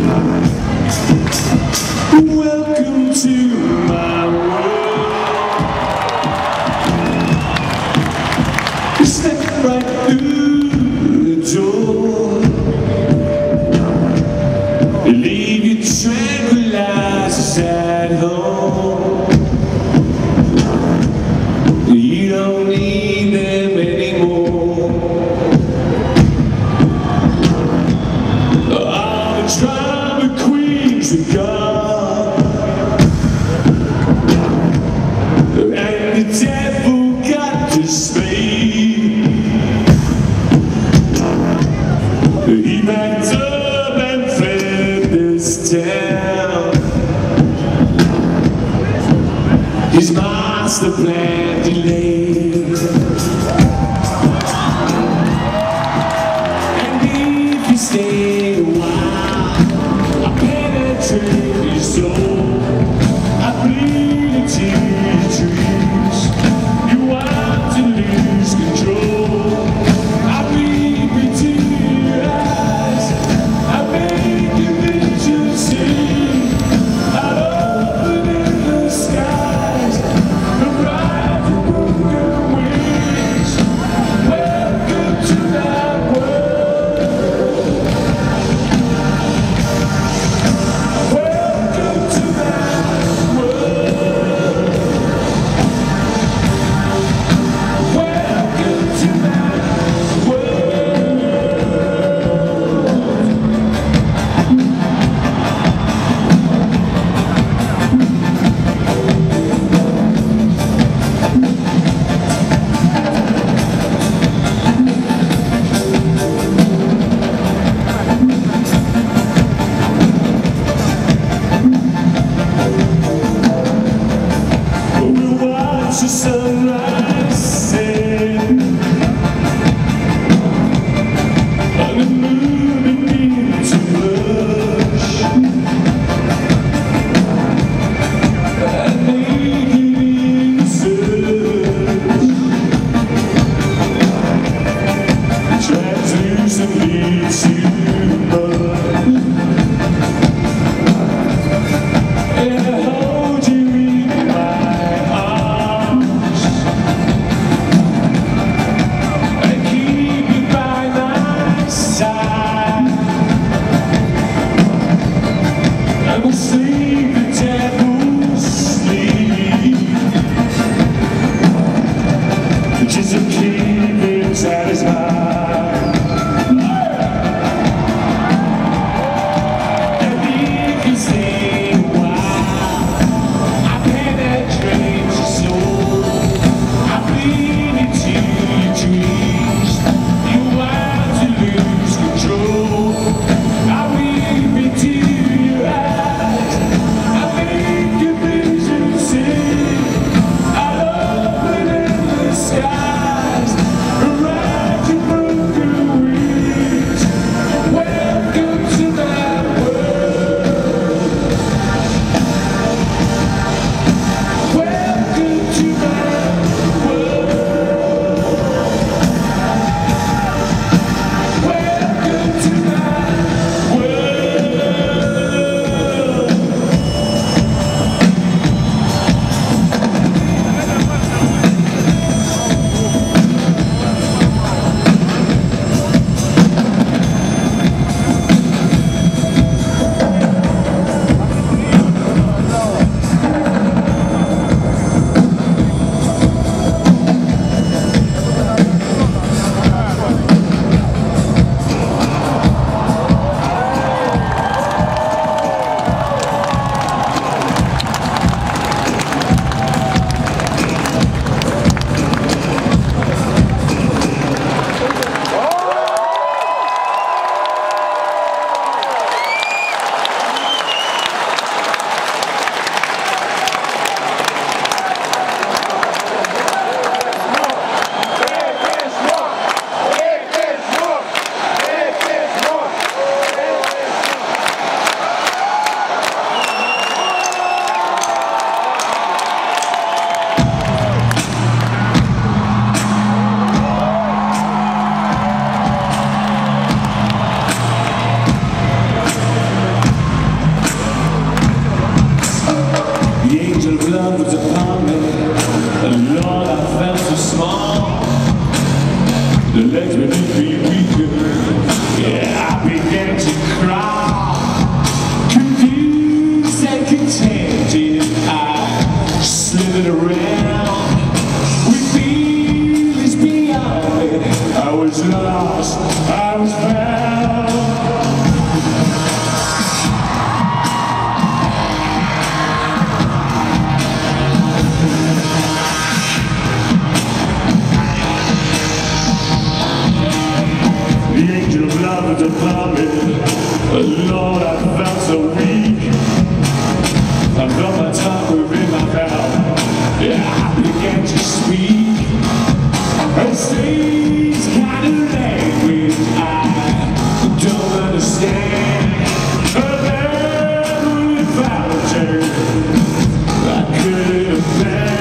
Welcome to my world. Step right through the door. Leave your tranquilizers at home. You don't need them anymore. All the drama queens are gone, and the devil got to speak. He backed up and fled this town. His master plan delayed, and if you stay a while, I penetrate your soul. I bleed into your dreams. You want to lose control. I peep into your eyes. I make your vision see. I open in the skies. The bright upon me. Lord, I felt so weak. I felt my tongue within my mouth. Yeah, I began to speak a strange kind of language I don't understand. A man without a turn, I couldn't have been.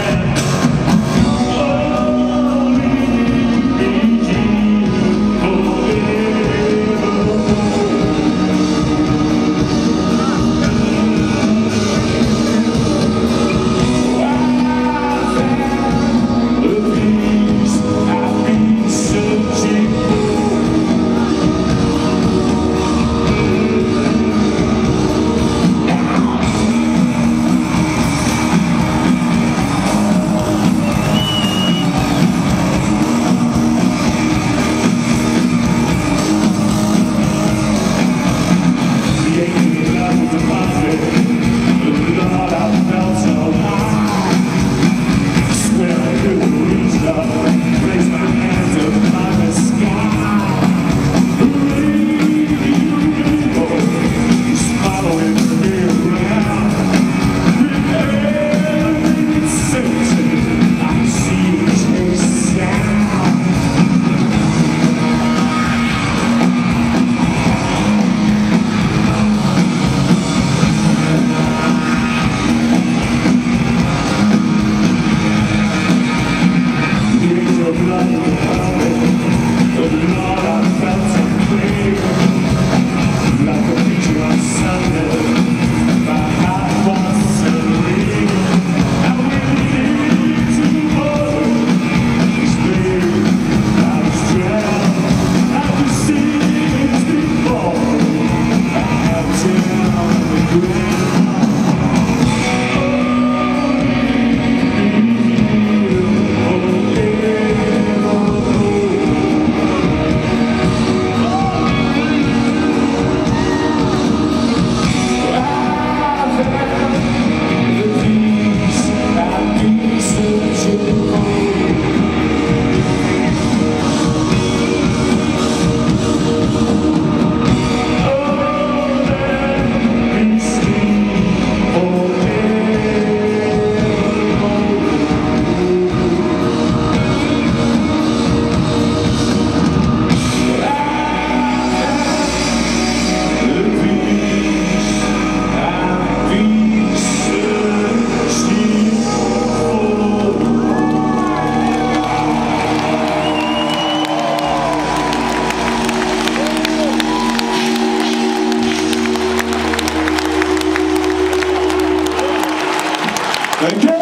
Thank you!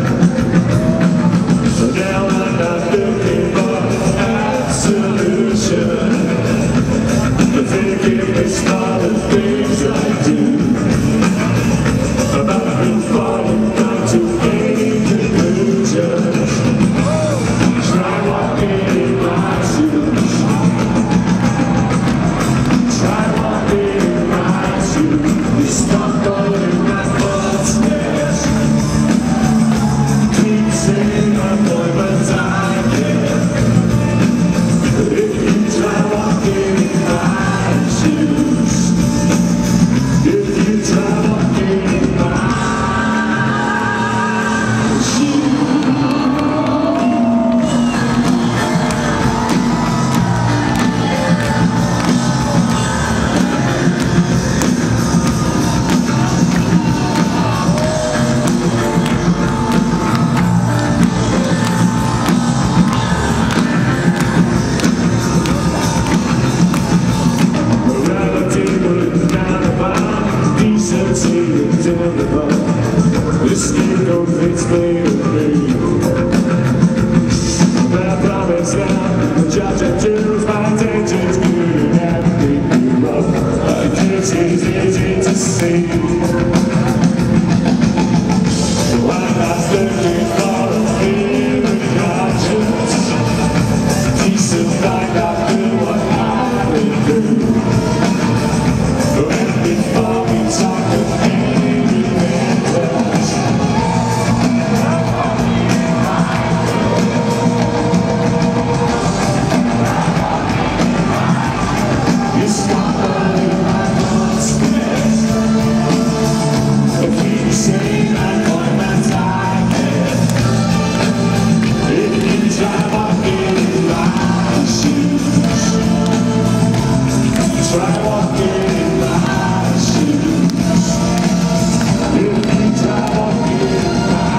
Solution. forgiveness for the things I do. But before you come to any conclusions, try walking in my shoes. Try walking in my shoes. You stumble in my footsteps. Keep saying I'm boy, but I can't. If you try walking in my shoes, if you try walking in my this scapegoat fits me with me. But I promise now, the judge and jurors, my intentions couldn't have picked you up. My guilt is easy to see. So I'm not looking for a feeling conscience. Decent like I do what I would do. And before we talk of any repentance, you stumble in my footsteps. If you say I'm going to die, if you try walking in my shoes, try walking in my shoes. If you try walking in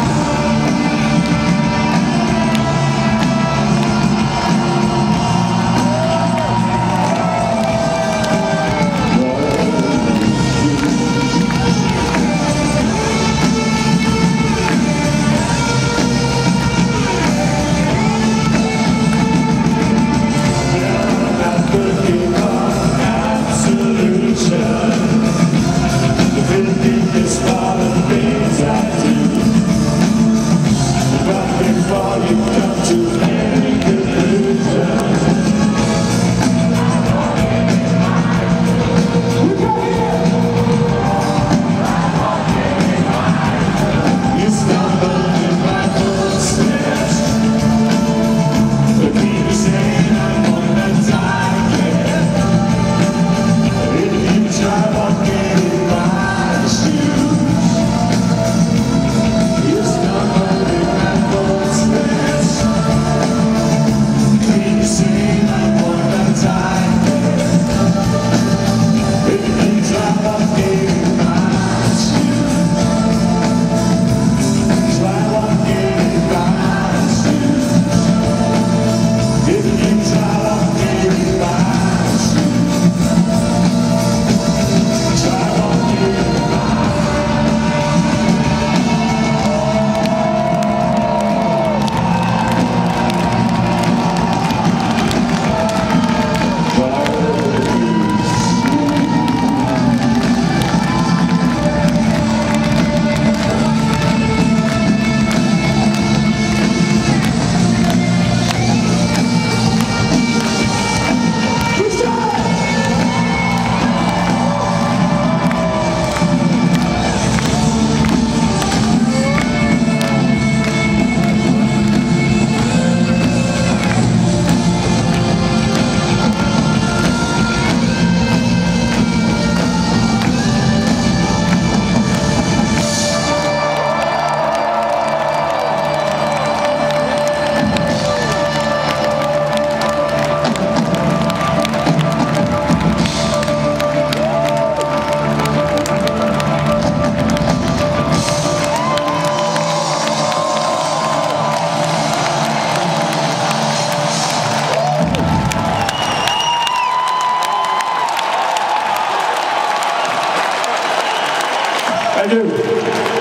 I do.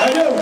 Thank you.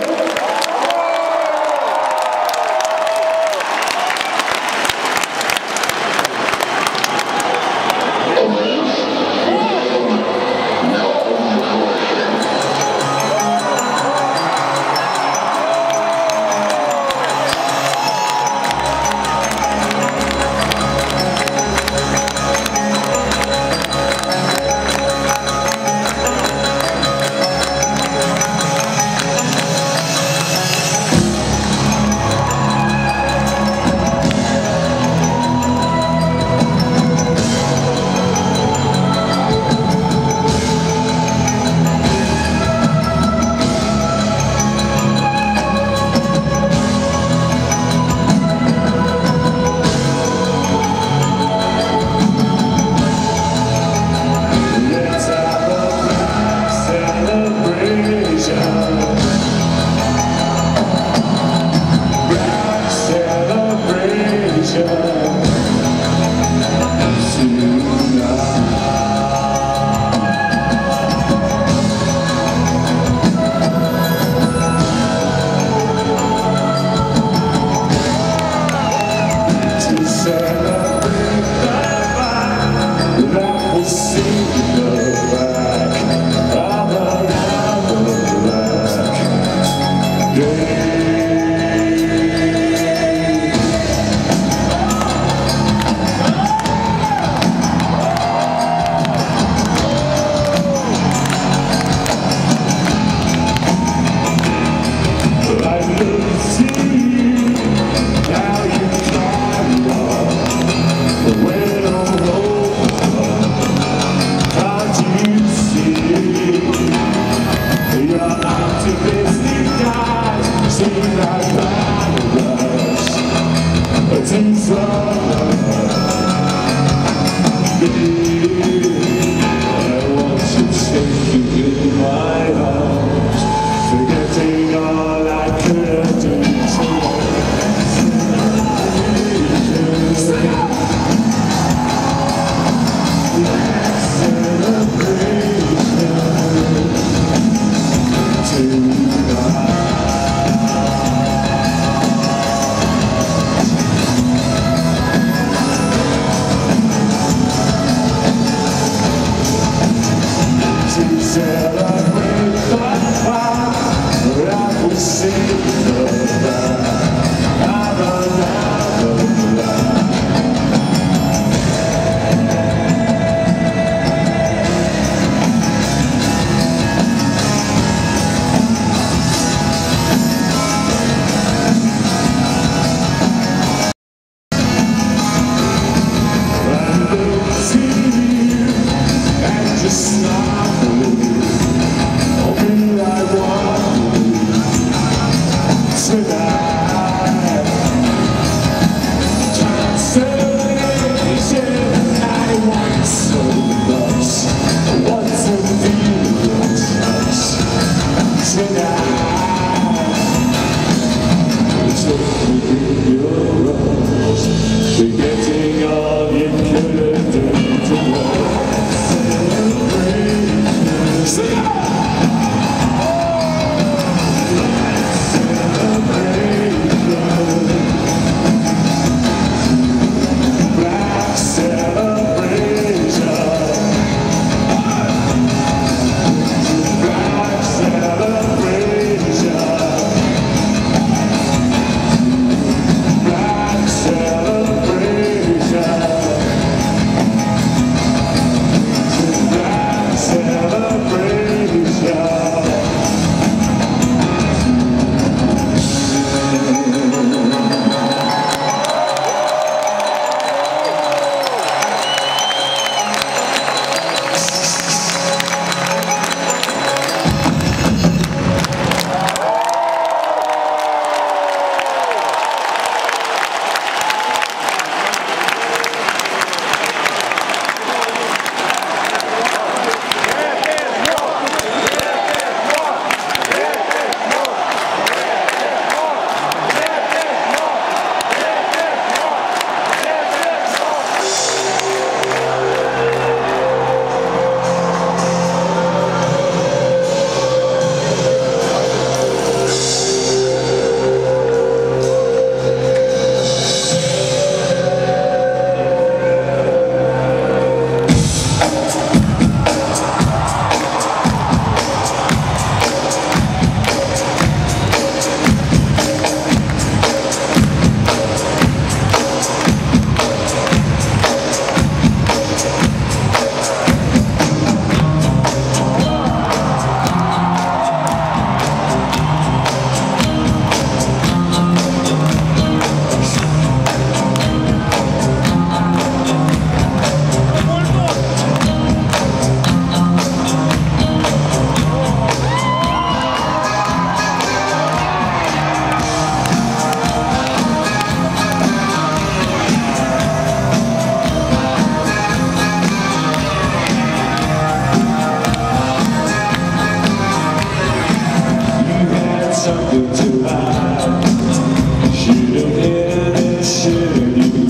something to hide. Should've hid it, should've you.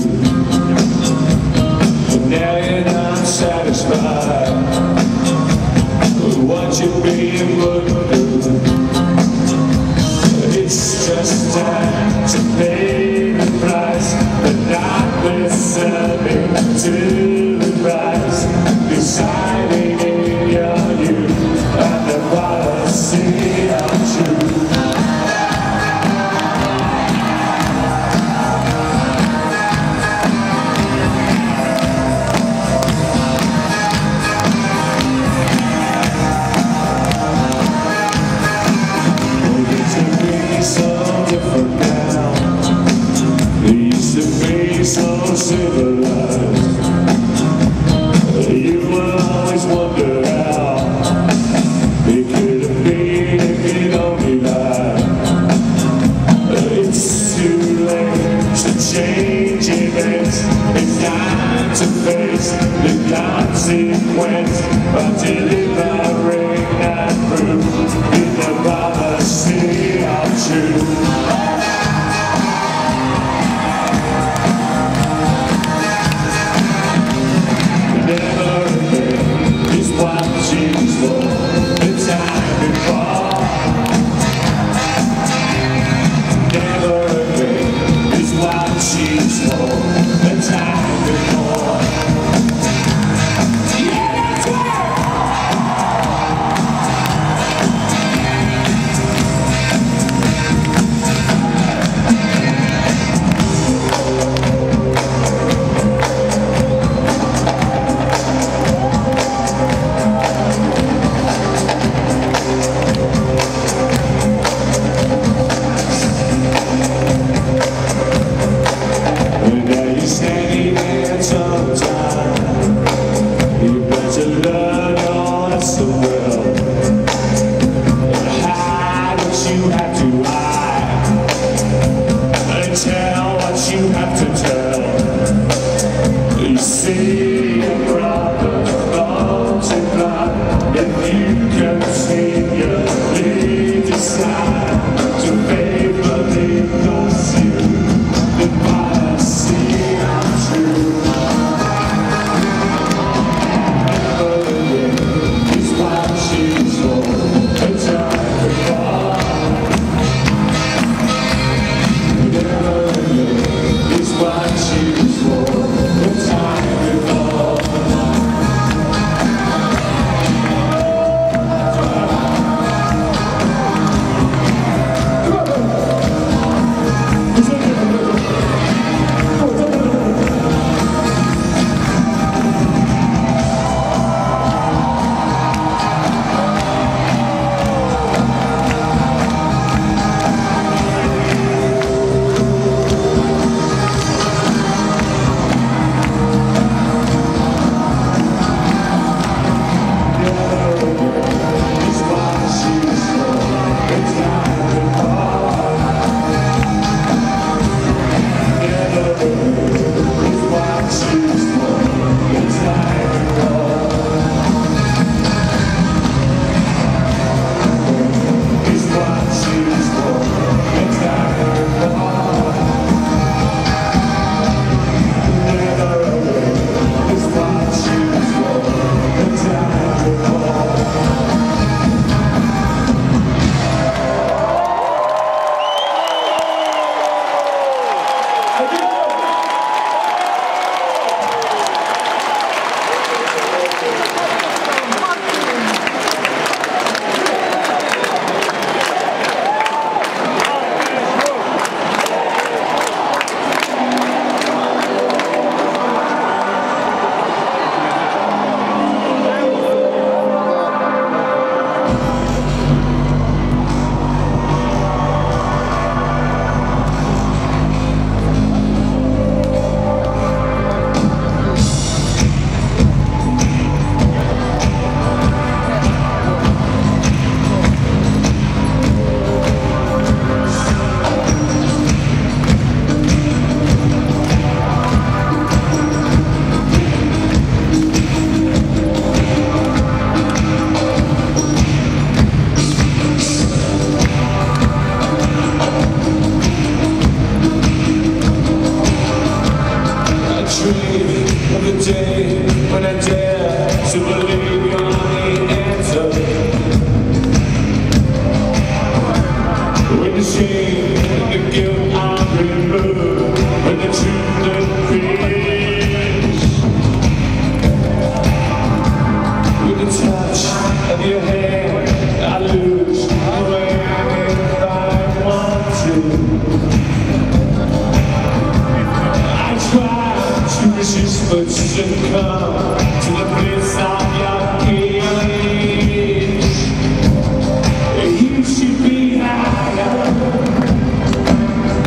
But now you're not satisfied with what you're being put through. It's just time to pay the price, but not listening to advice. Deciding in your youth and the policy of truth. So different now. They used to be so civilized. You will always wonder how it could have been if it only lied. It's too late to change events. It's time to face the consequence of delivering that proof in the policy of truth. When the shame and the guilt I remove, when the truth that fears, with the touch of your hand I lose my way if I want to. I try to resist but succumb to the bliss of your gaze. You should be higher.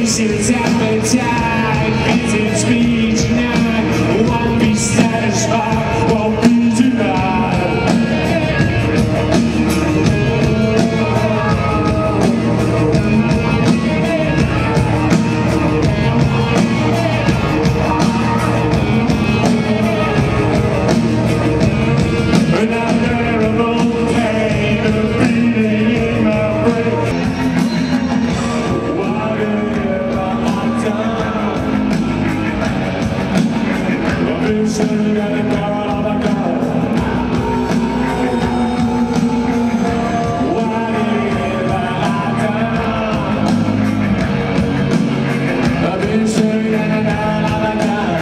said it's appetite, is it speech tonight? Won't be satisfied, won't be denied. An unbearable pain, a beating in my brain. Whatever I've done, I've been sitting at the barrel of a gun. Whatever I've done, I've been sitting at the barrel of a gun.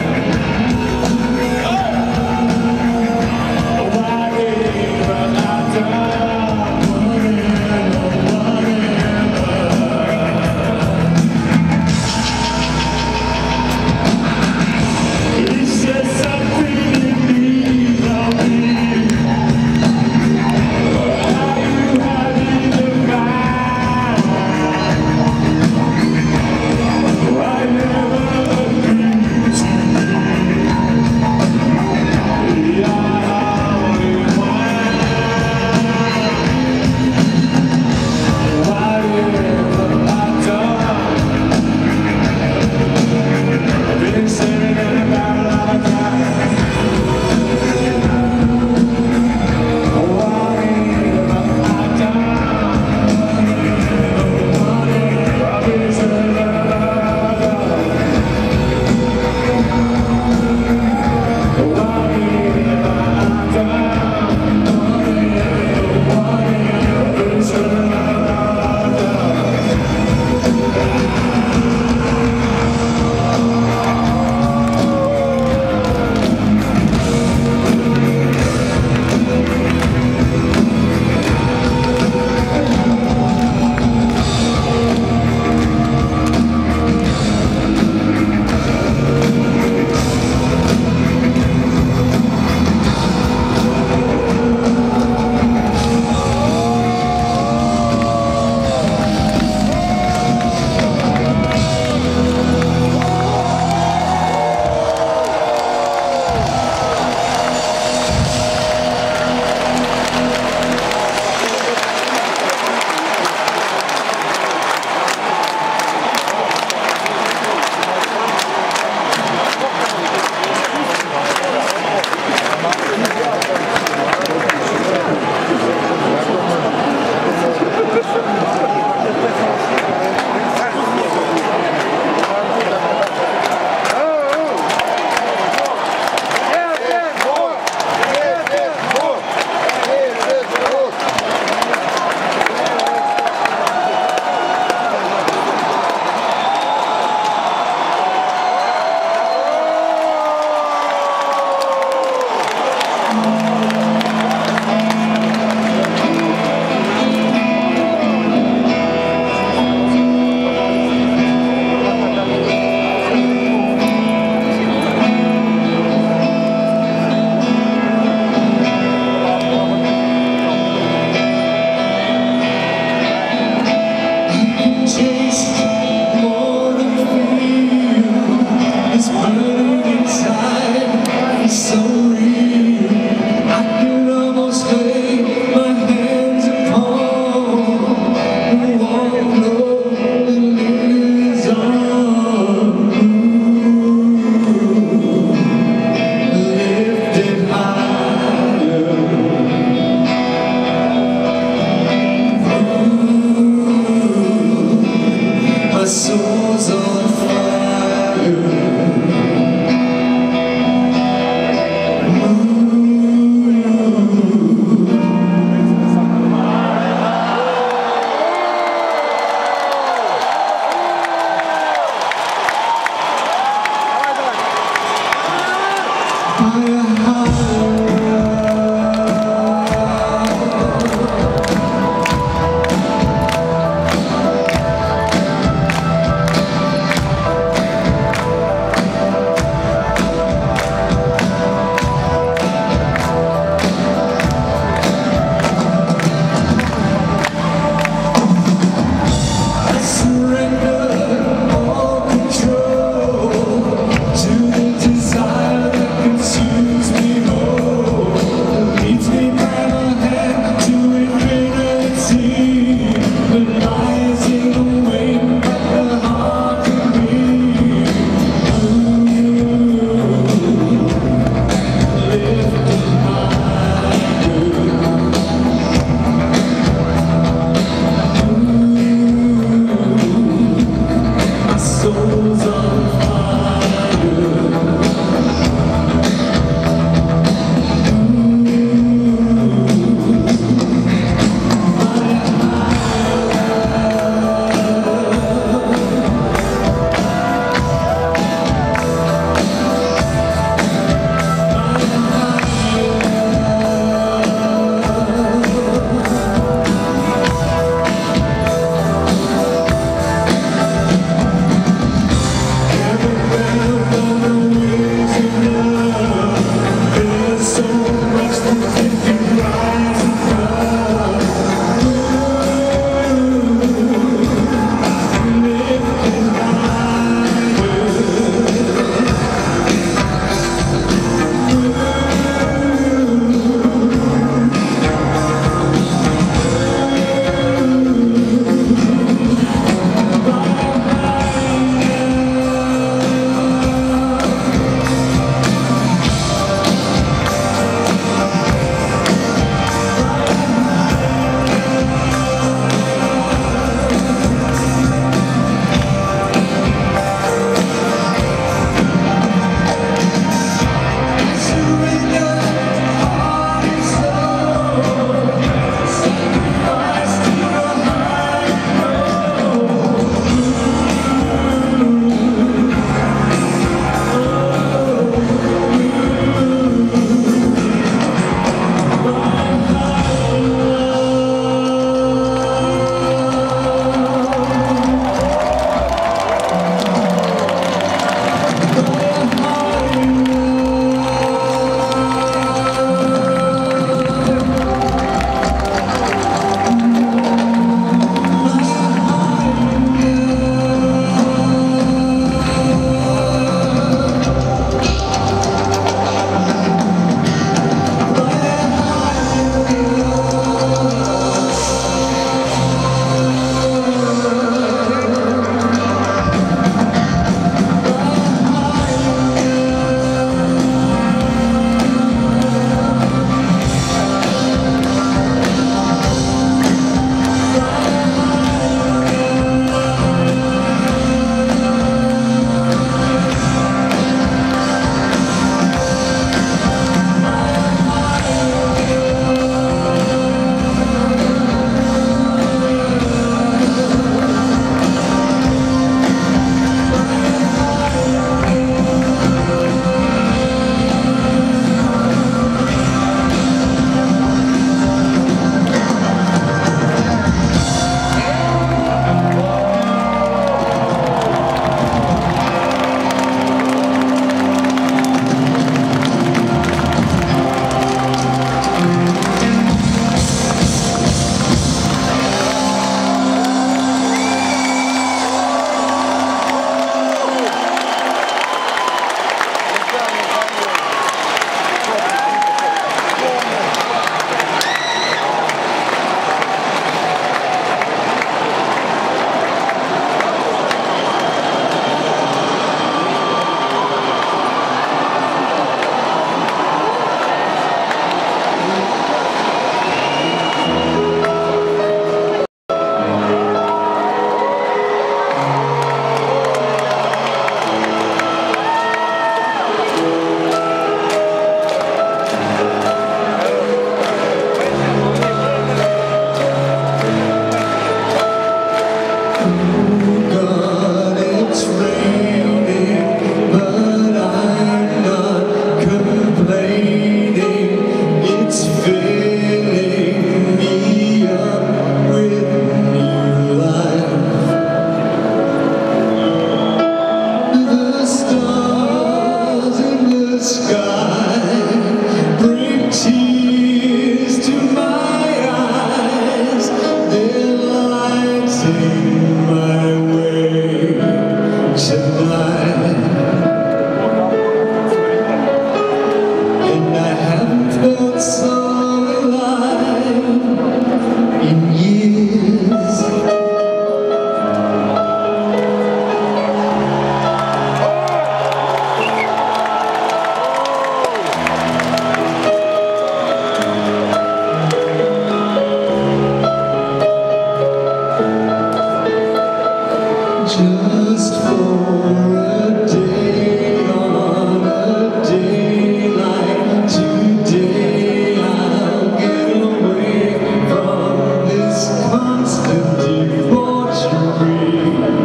Just for a day, on a day like today, I'll get away from this constant debauchery.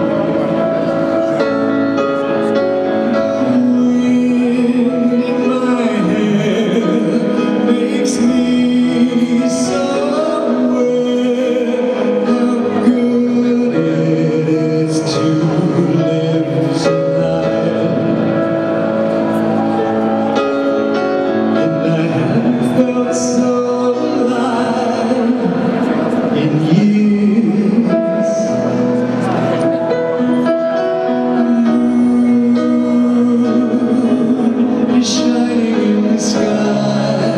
Wind in my hair makes me so aware how good it is to live tonight. And I haven't felt so alive in years. Moon is shining in the sky,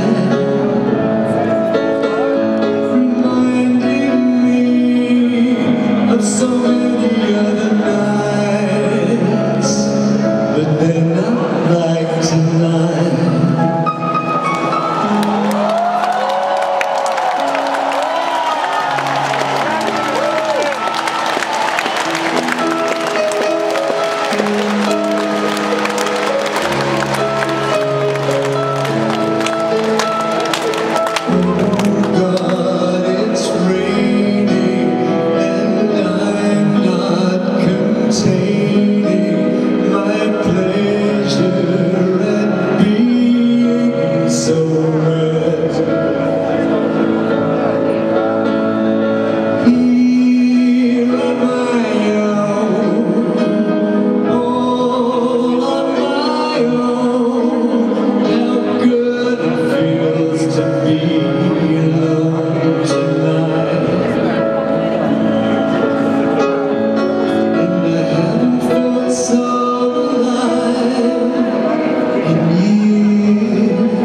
reminding me of so many other nights, but they're not like tonight. God, it's raining and I'm not containing my pleasure at being so wet. Here on my own, all on my own, how good it feels to be alone tonight. And I haven't felt so alive in years.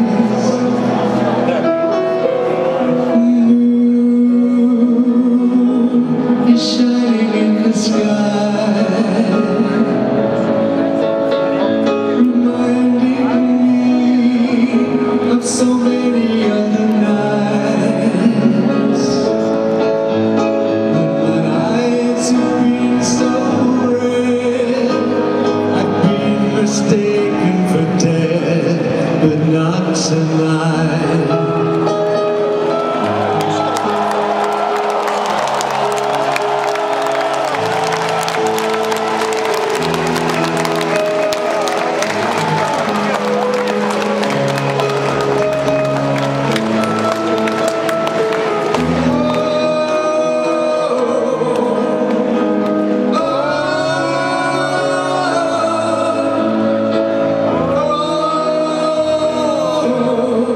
Moon is shining in the sky, reminding me of so many other nights, when my eyes have been so red, I've been mistaken for dead, but not tonight. Oh,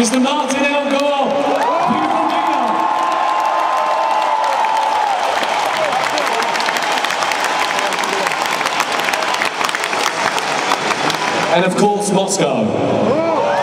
Mr. Martin Elgore, beautiful Nina. And of course, Moscow.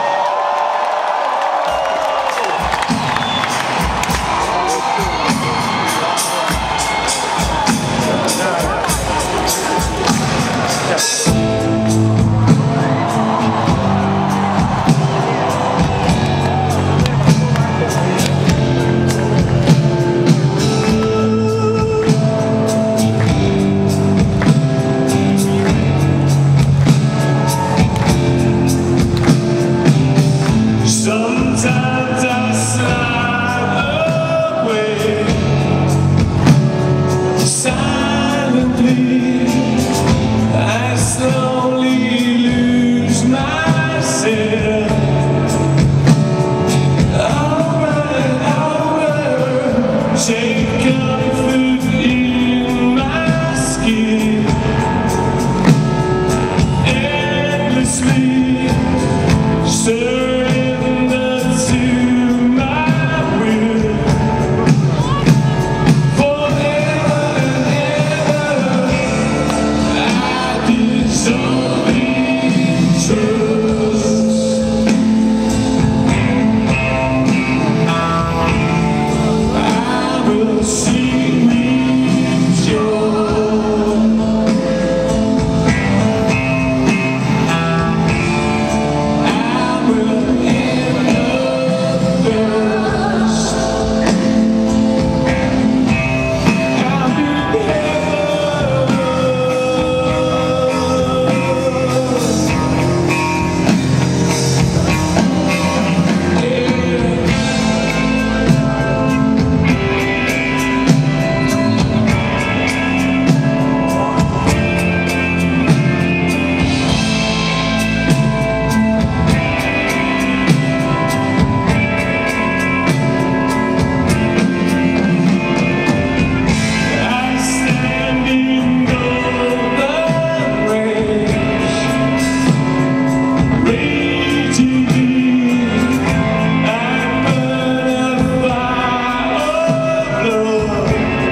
Sometimes I slide away silently. I slowly lose myself. Over, take comfort in my skin. Endlessly surrender to my will. Forever and ever I dissolve in trust. I will sing with joy. I will end up thirst. I'll be heaven. I stand in golden rays, raging deep. I burn a fire of love.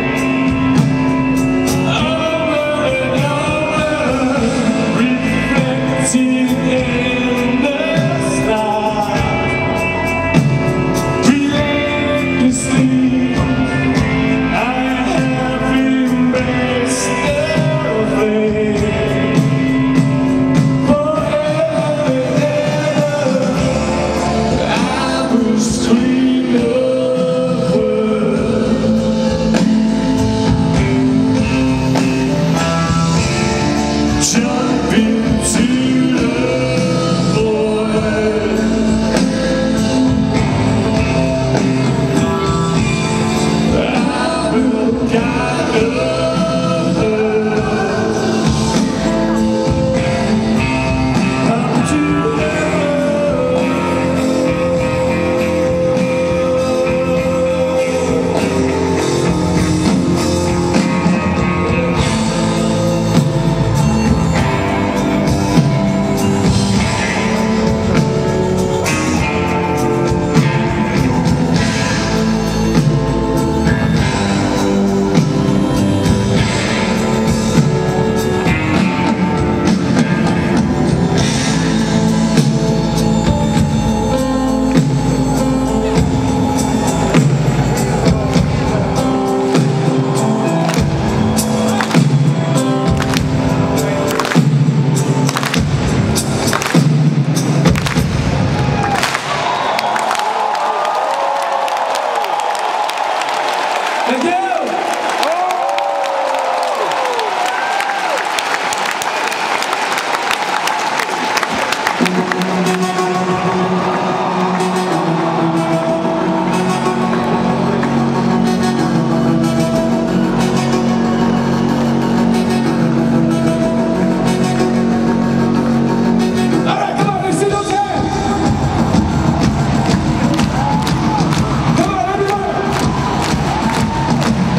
Over and over, reflecting in the sky. Relentlessly I have embraced the flame. Forever and ever I will scream upward. Jump into the void. I will guide others up to heaven. Thank you. All right, come on, let's see those hands. Come on, everybody.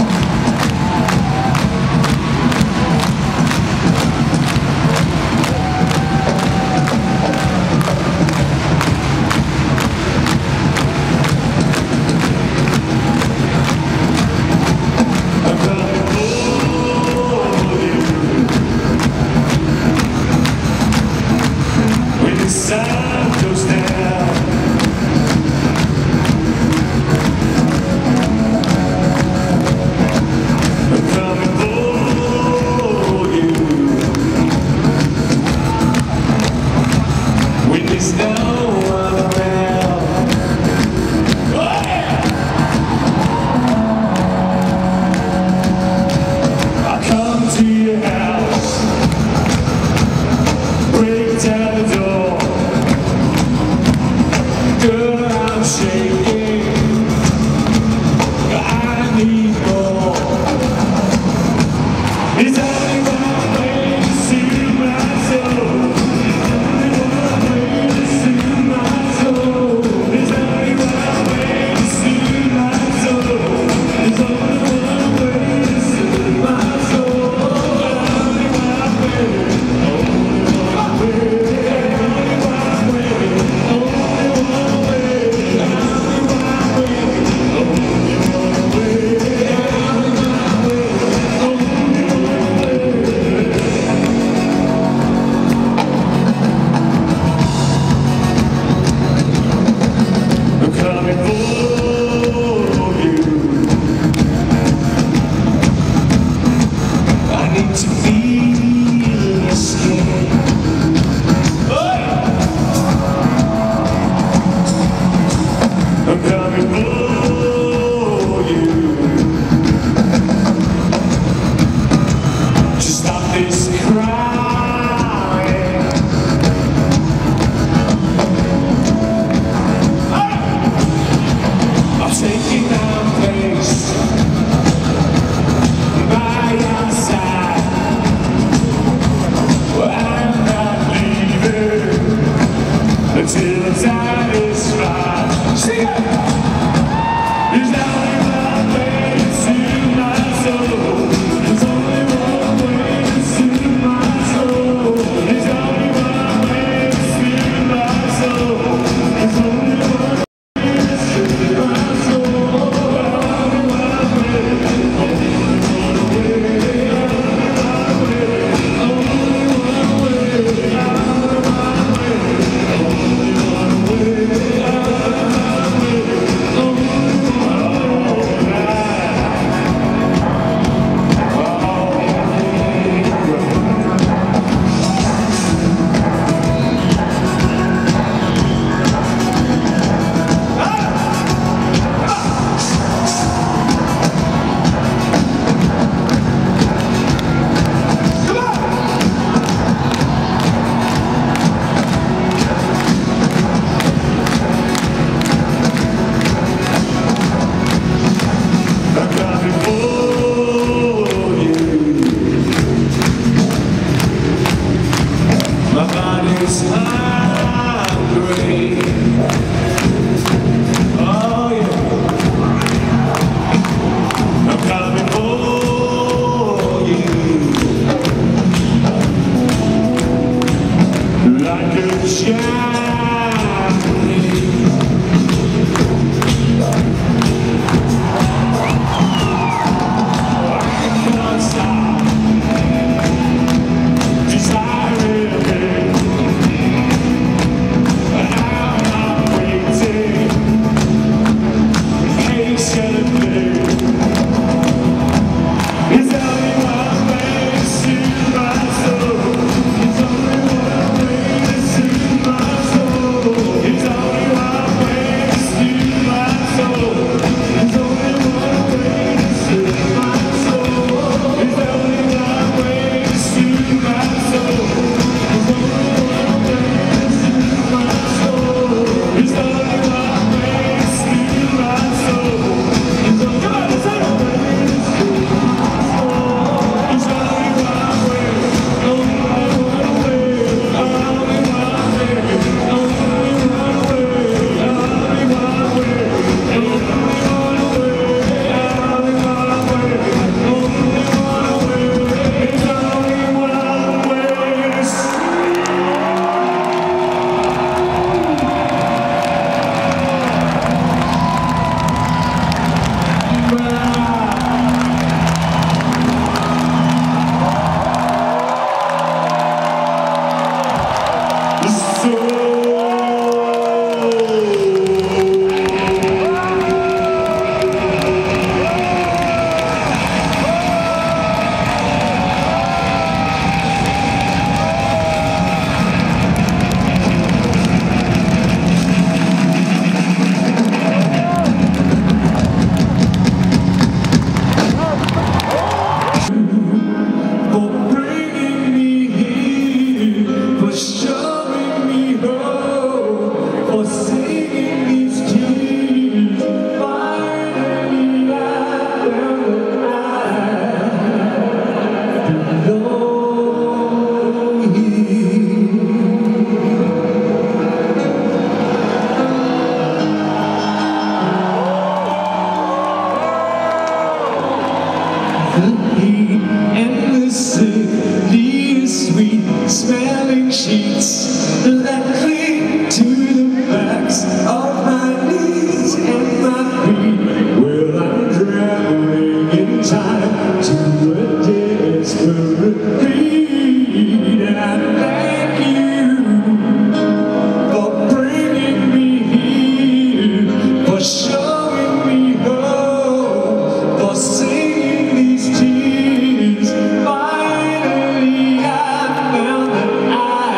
the heat and the sickly sweet smelling sheets that cling to the backs of my knees and my feet. Well, I'm drowning in time to a desperate beat, and I thank you for bringing me here, for showing me hope, for singing these tears. Finally I found that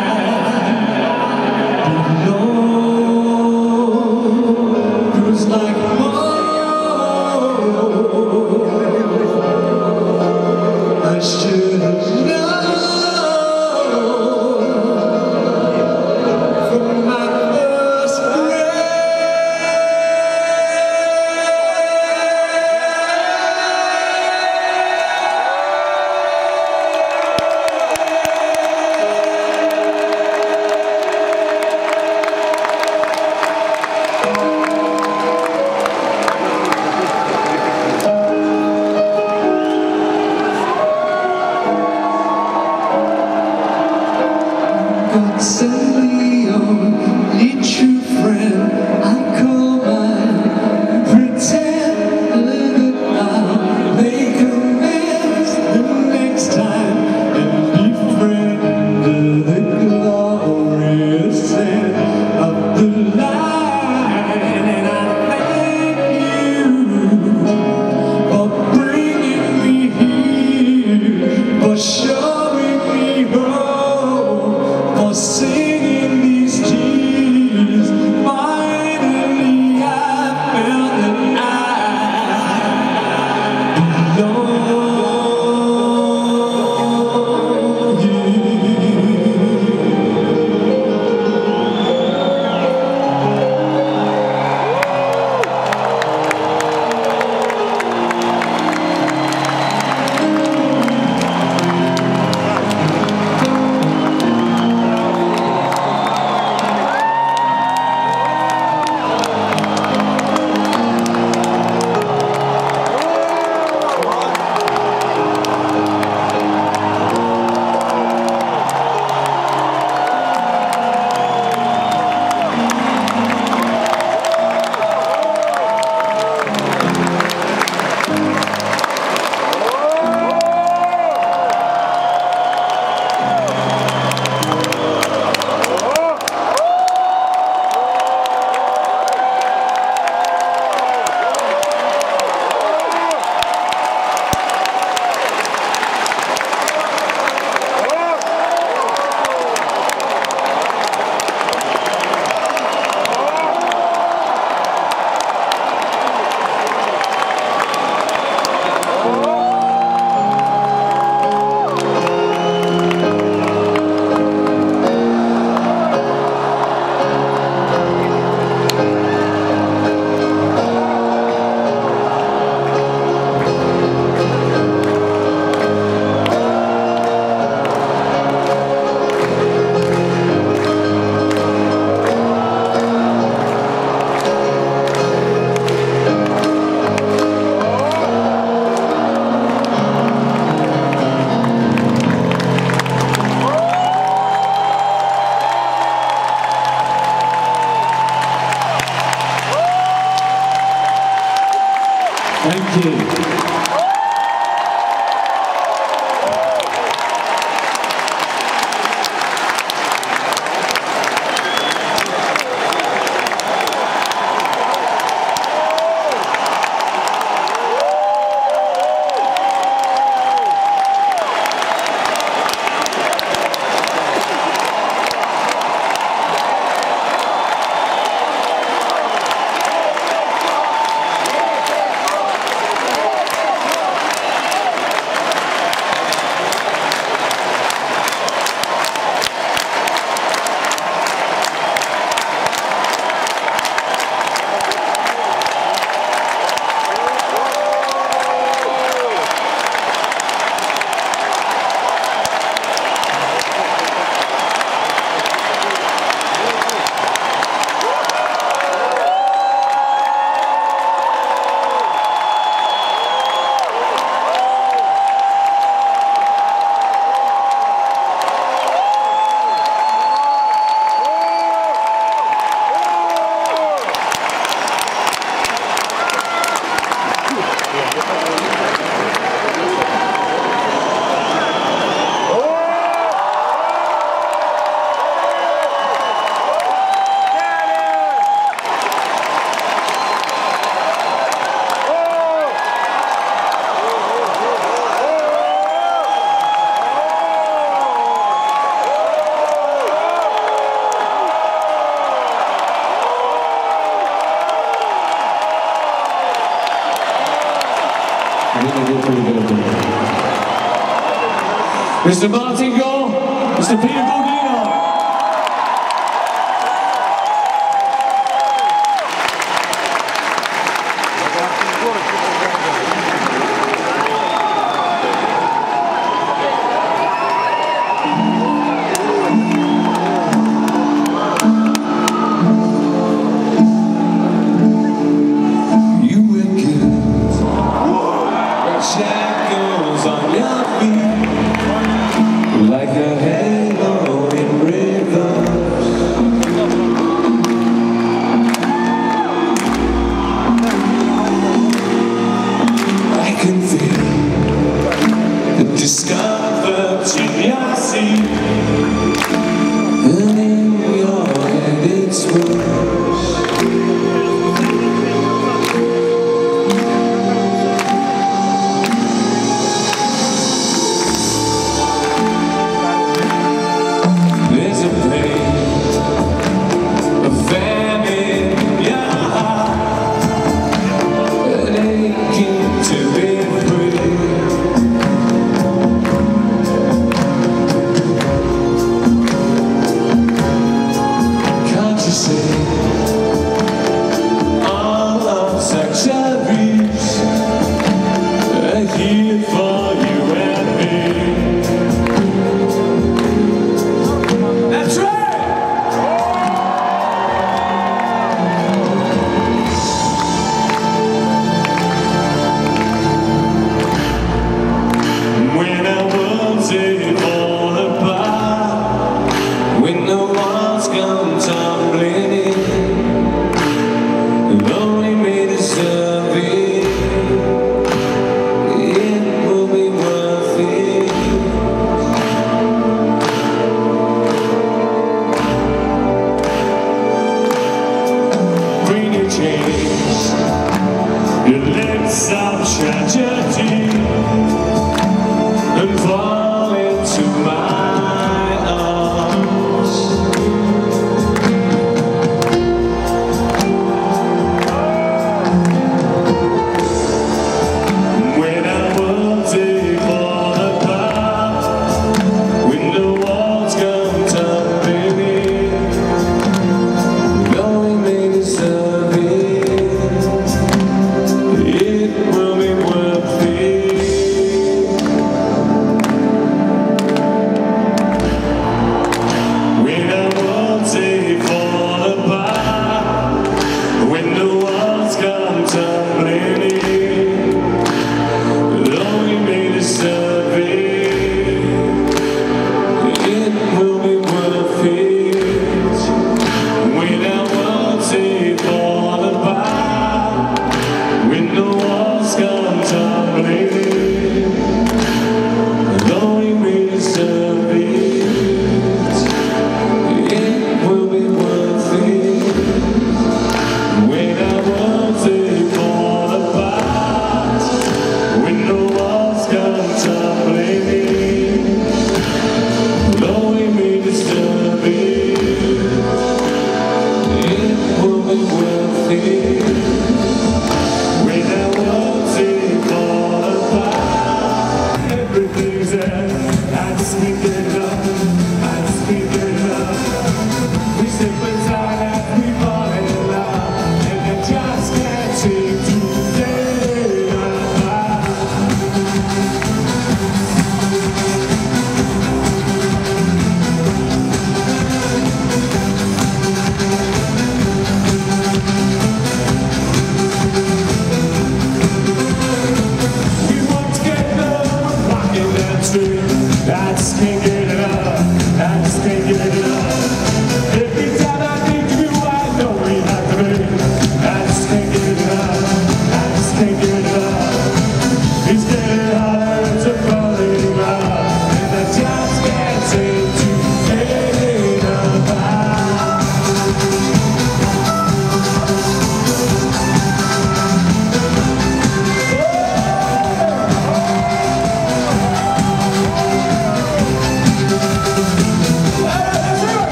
I belong. Feels like home. I should have known from my first breath. God send the only true friend I call mine. Pretend that I'll make amends the next time and befriend the glorious end of the line. And I thank you for bringing me here, for showing me hope, for singing these tears. Finally I found that I belong here. Thank you. think they did pretty good at that. Mr. Martin Gore, Mr. Peter Bordino. Shackles on your feet, like a halo in rivers. I can feel the discomfort in your seat, and in your head it's worse. Your lips of tragedy and fall into my arms. When our worlds they fall apart, when the walls come tumbling in, knowing they deserve it.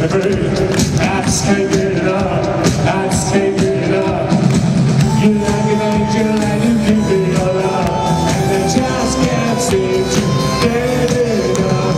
me free. I just can't get enough. I just can't get enough. You like an angel and you give me your love, and I just can't seem to get enough.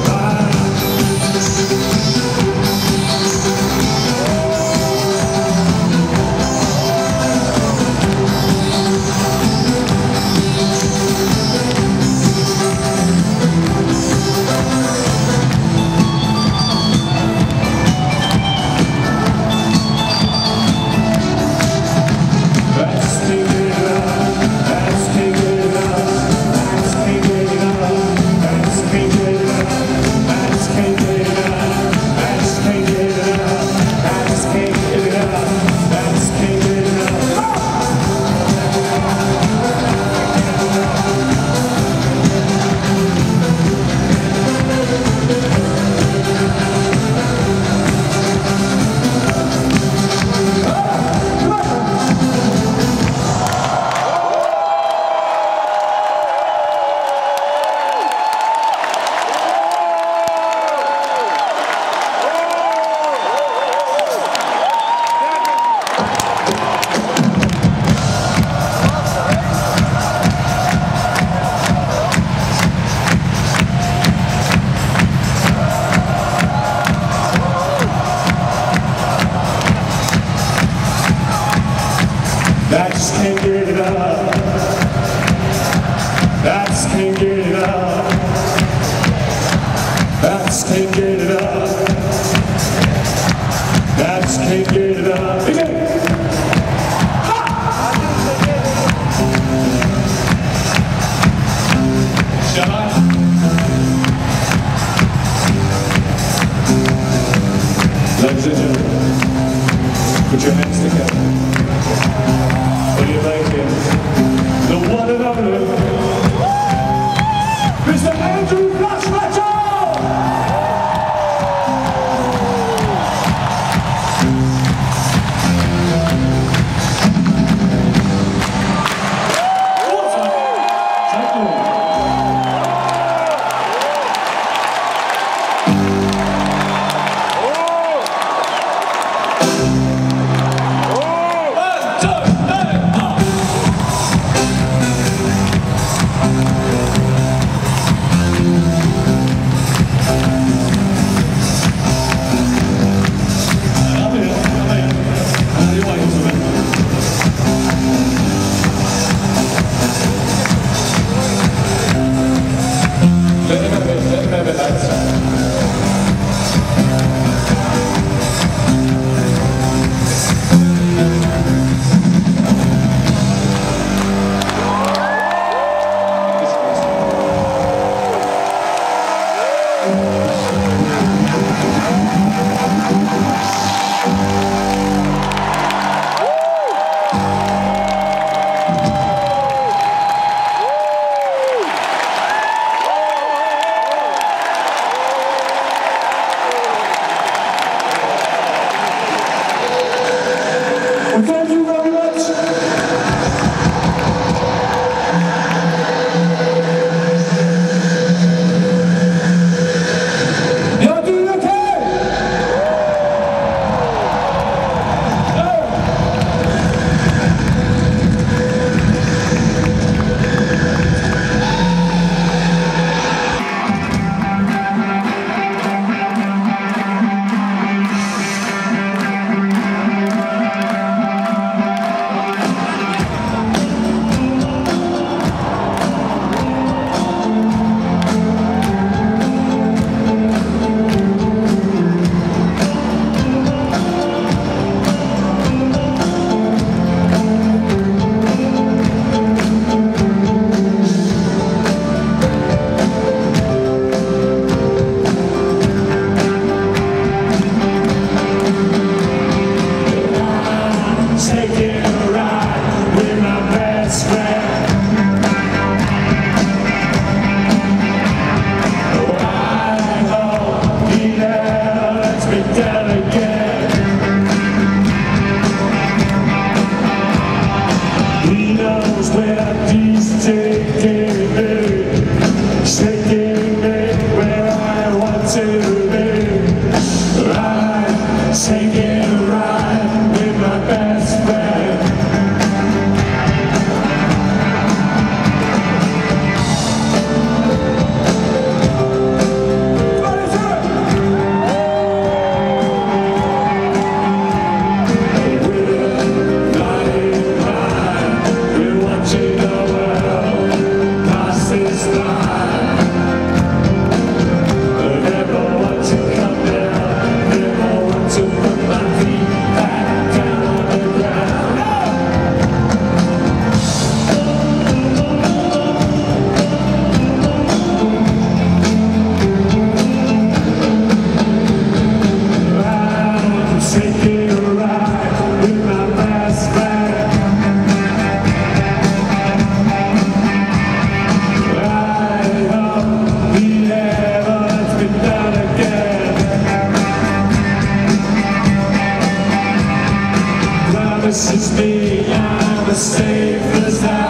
I just can't get it up. I just can't get it up. I just can't get it up. I just can't get it up. Shall I? Ladies and gentlemen, put your hands together. What do you like him? The one and only Mr. Andrew Flash Mitchell! Thank you very much. Y'all doing okay? Taking me where I want to be. safe as I